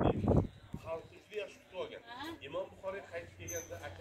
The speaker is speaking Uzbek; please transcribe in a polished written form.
xalq 2 yosh kutib olgan. Imom Buxoriy qaytib kelganda